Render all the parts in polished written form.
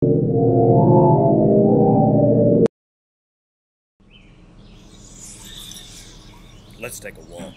Let's take a walk.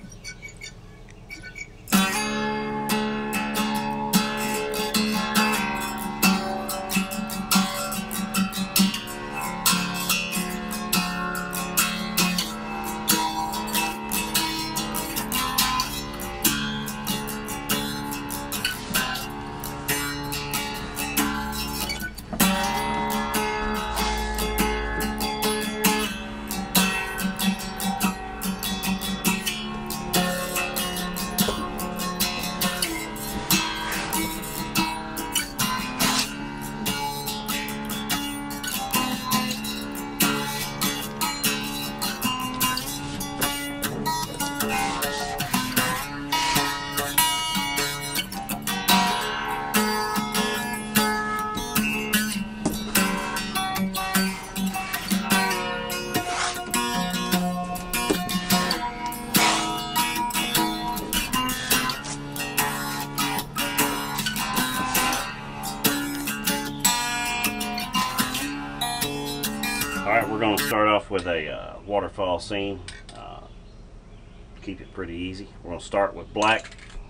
Alright, we're going to start off with a waterfall scene. Keep it pretty easy. We're going to start with black.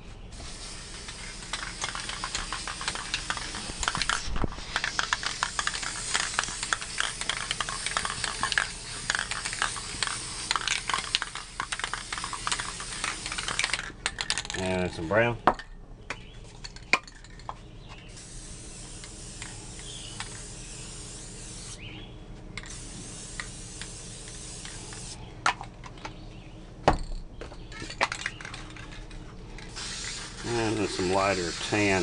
And then some brown. And then some lighter tan.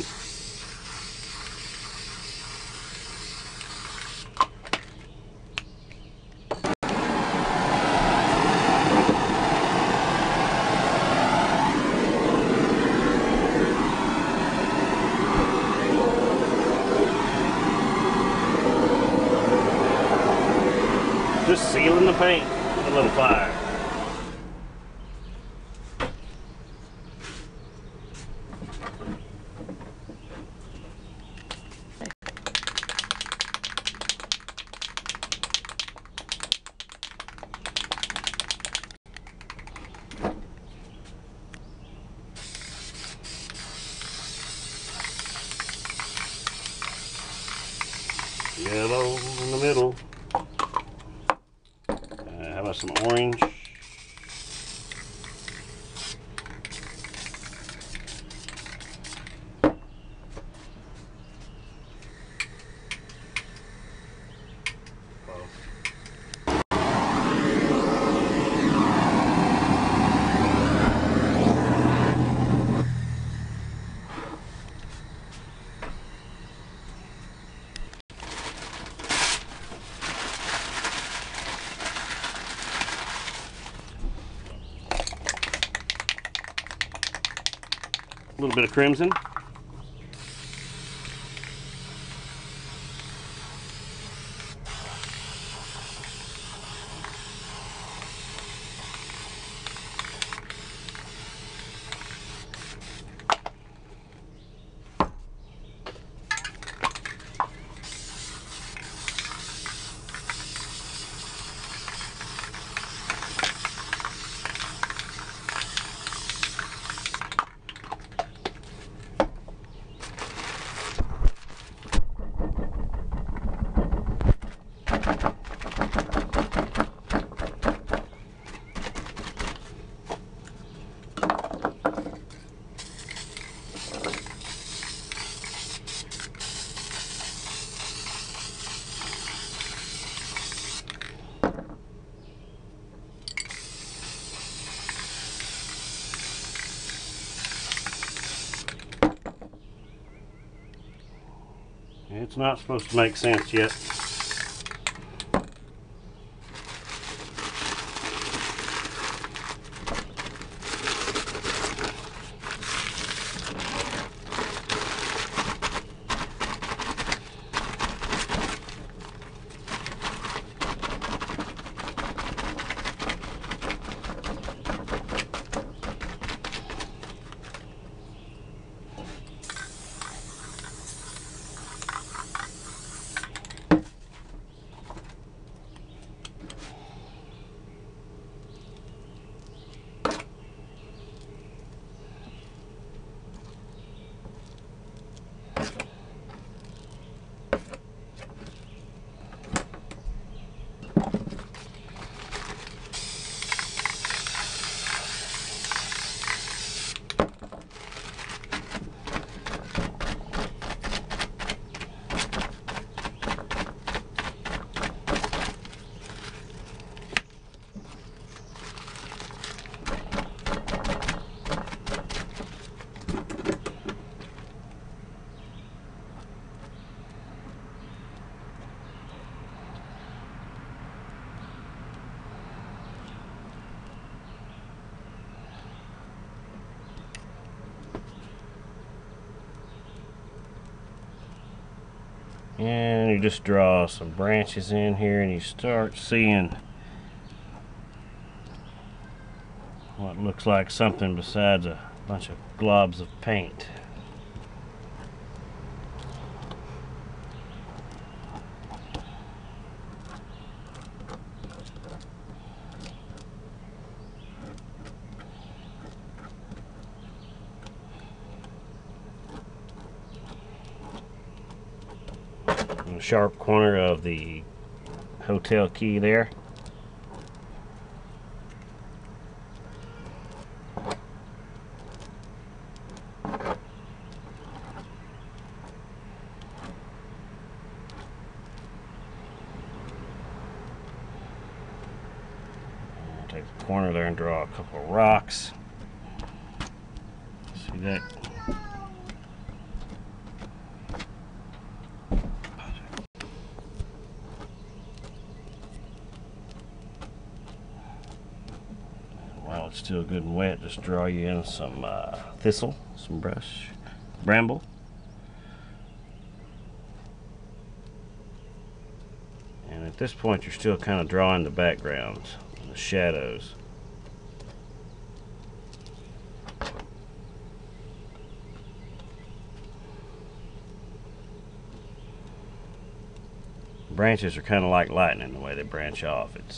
Just sealing the paint with a little fire. Yellow in the middle. How about some orange? A little bit of crimson. It's not supposed to make sense yet. And you just draw some branches in here and you start seeing what looks like something besides a bunch of globs of paint. The sharp corner of the hotel key there. Take the corner there and draw a couple of rocks. See that? While it's still good and wet, just draw you in some thistle, some bramble. And at this point, you're still kind of drawing the backgrounds, the shadows. Branches are kind of like lightning the way they branch off. It's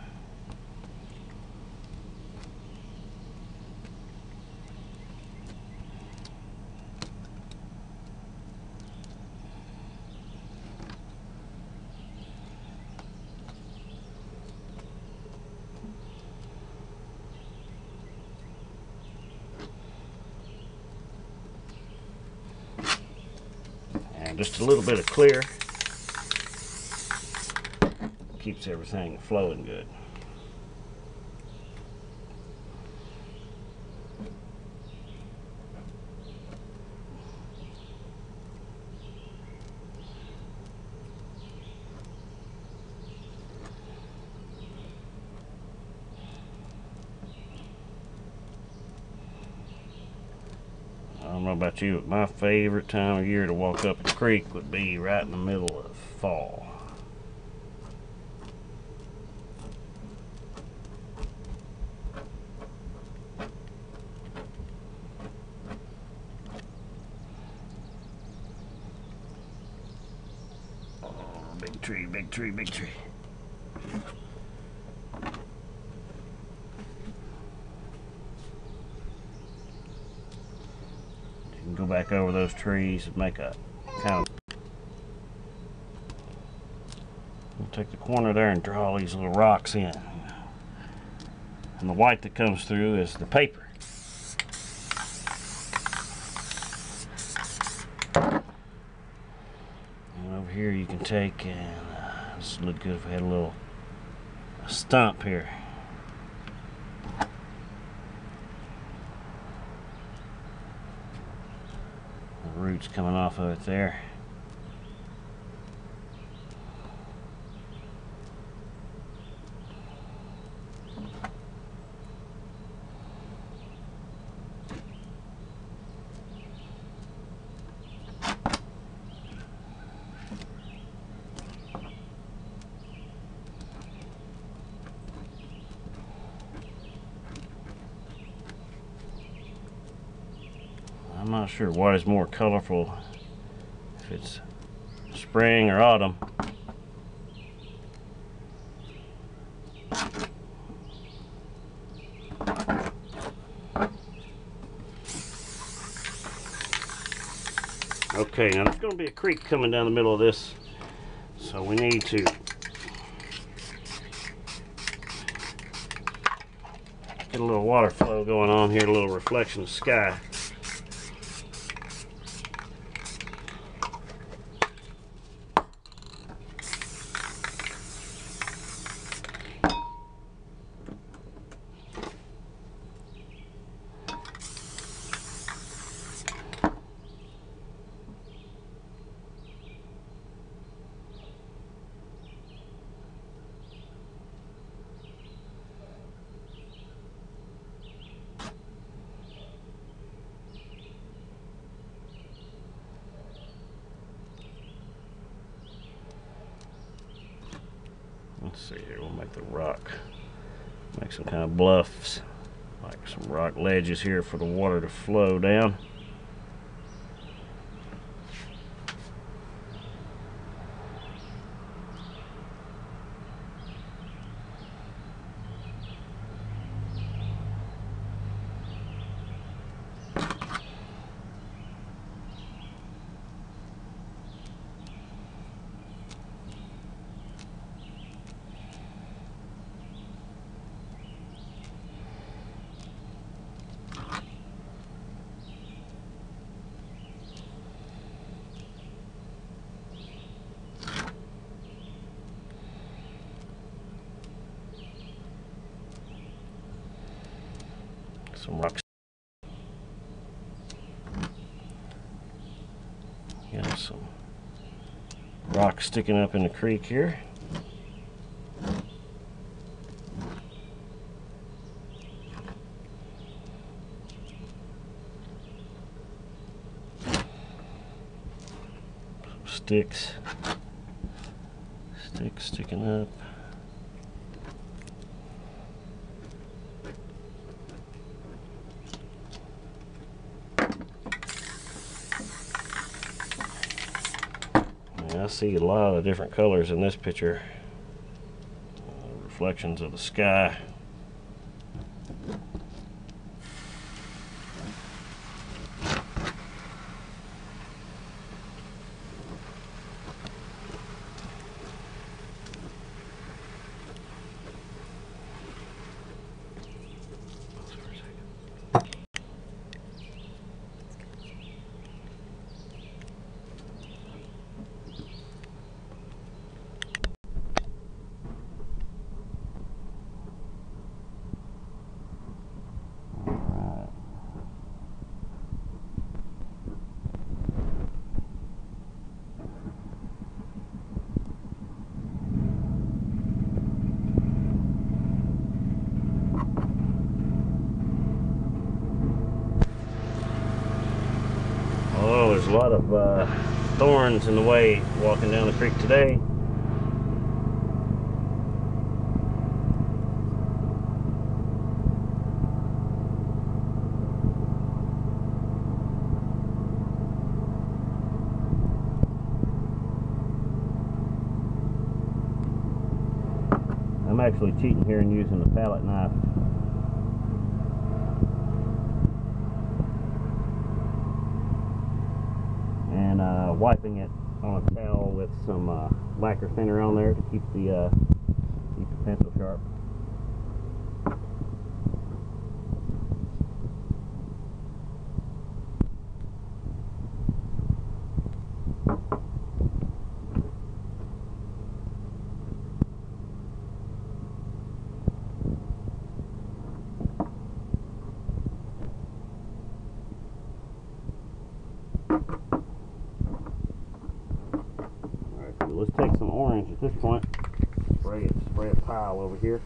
and just a little bit of clear keeps everything flowing good. I don't know about you, but my favorite time of year to walk up the creek would be right in the middle of fall. Big tree, big tree, big tree. You can go back over those trees and make a kind of... We'll take the corner there and draw all these little rocks in. And the white that comes through is the paper. Here you can take, and this would look good if we had a stump here. The roots coming off of it there. I'm not sure what is more colorful, if it's spring or autumn. Okay, now there's going to be a creek coming down the middle of this, so we need to get a little water flow going on here, a little reflection of sky. Let's see here, we'll make the rock, make some kind of bluffs, like some rock ledges here for the water to flow down. Some rocks. Got some rocks sticking up in the creek here. Some sticks sticking up. I see a lot of different colors in this picture. Reflections of the sky. Oh, there's a lot of thorns in the way walking down the creek today. I'm actually cheating here and using the palette knife. And wiping it on a towel with some lacquer thinner on there to keep the pencil sharp. Let's take some orange at this point. Spray a pile over here.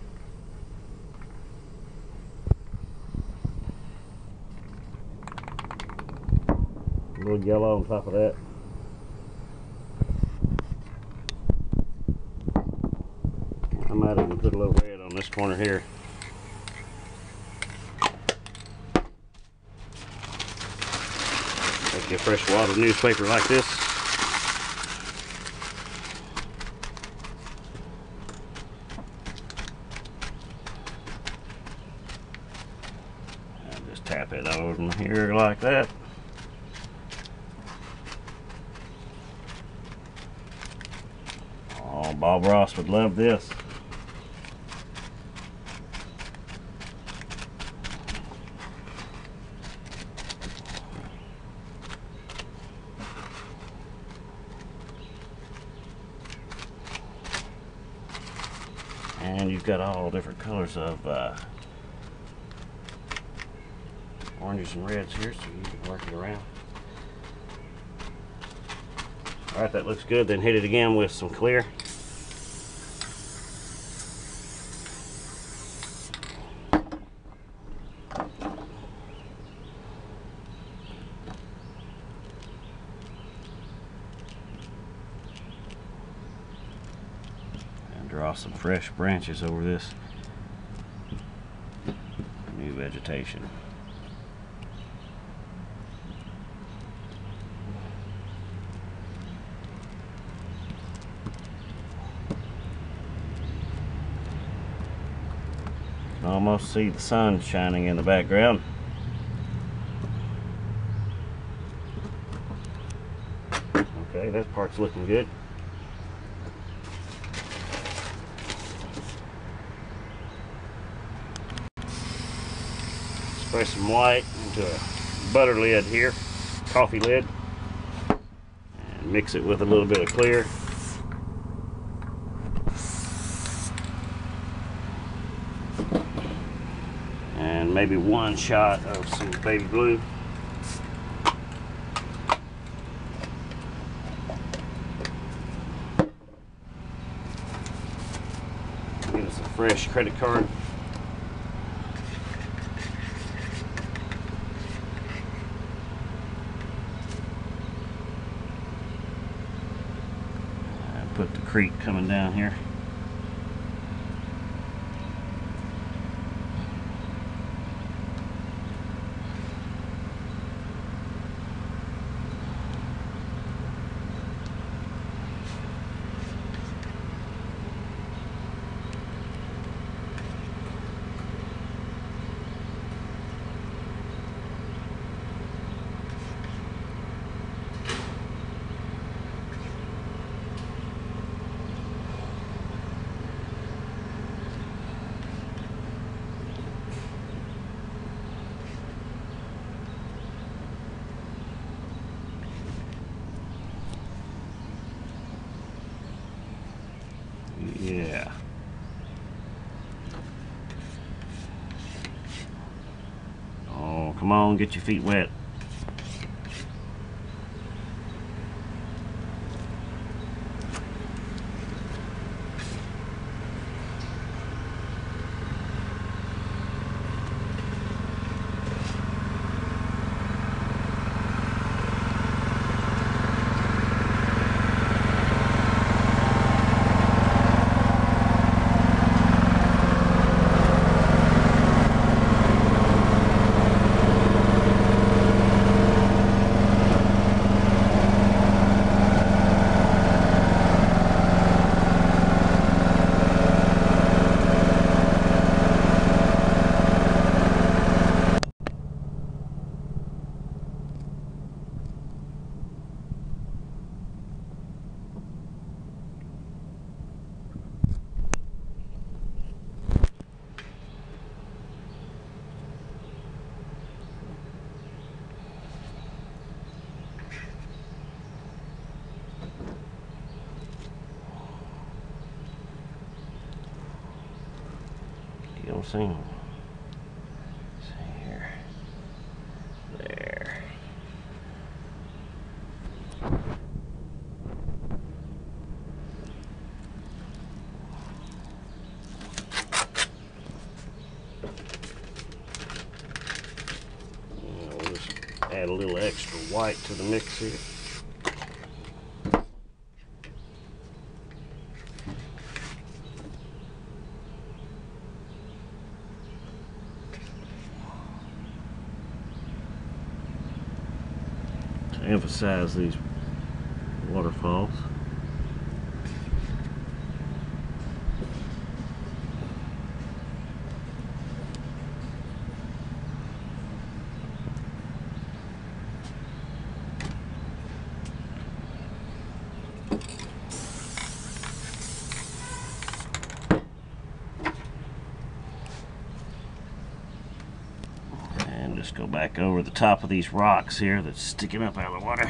A little yellow on top of that. I might even put a little red on this corner here. Take a fresh wad newspaper like this. Tap it over here like that. Oh, Bob Ross would love this. And you've got all different colors of oranges and reds here, so you can work it around. Alright, that looks good. Then hit it again with some clear. And draw some fresh branches over this new vegetation. Almost see the sun shining in the background. Okay, that part's looking good. Spray some white into a butter lid here, coffee lid, and mix it with a little bit of clear. And maybe one shot of some baby blue. Get us a fresh credit card. And put the creek coming down here. Yeah. Oh, come on, get your feet wet. You don't see them. See here. There. We'll just add a little extra white to the mix here. Emphasize these waterfalls. Just go back over the top of these rocks here that's sticking up out of the water.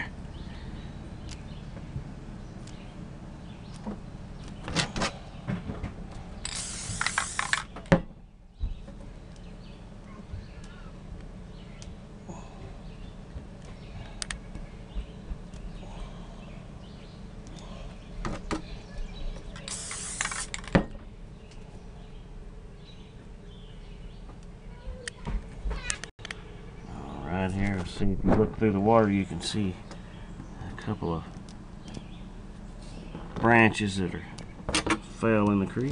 Here, see if you look through the water, you can see a couple of branches that are fell in the creek.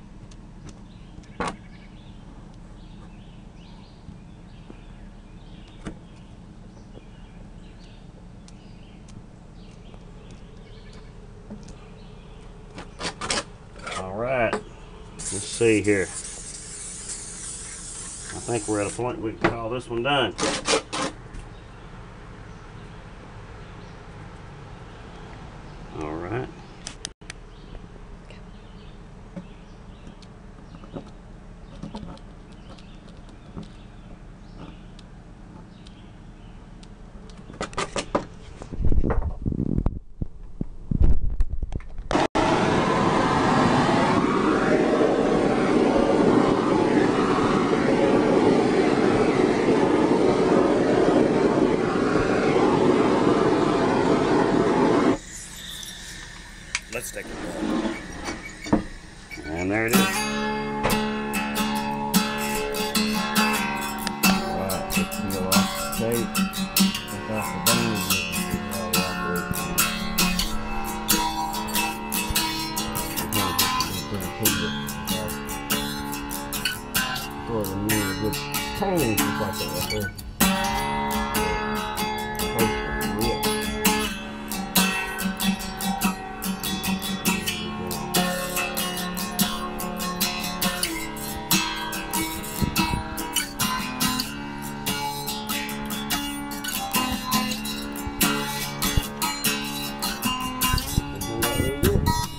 All right, let's see here. I think we're at a point we can call this one done. All right. Let's take a look. And there it is. Alright, take the peel off the tape. Take off the bones. Sort of need a good painting just like that right there. Really good.